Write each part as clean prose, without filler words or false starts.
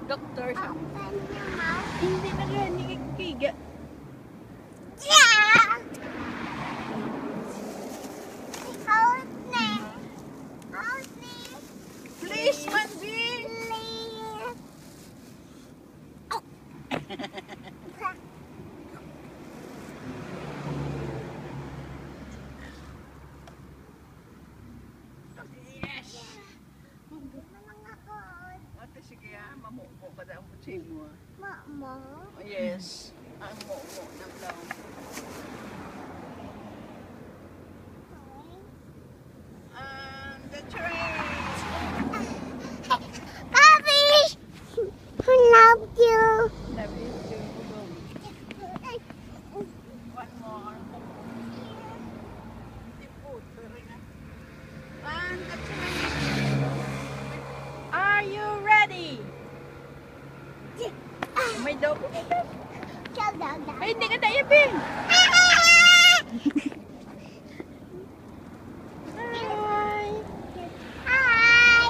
Doktor siya. Open your mouth. Hindi na ganyan, kikiga. Yeah! Hold me. Hold me. Please, Mandy! Please. Yes! Manang ako. Ate, sige ha, mamuko ka daw ang butsi mo. Mama. Oh, yes, ang muko ng daw. The train! Papi! I love you. Love you too. One more. And the train. Are you ready? May dog. Ciao, dog. Ay, hindi ka tayo, Ben. Hi. Hi.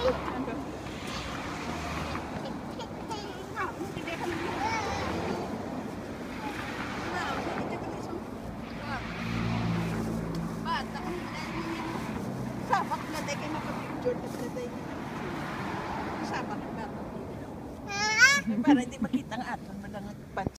Sabak na tayo kayo mapapicture na tayo. Sabak na ba? Para hindi makita ang aton mo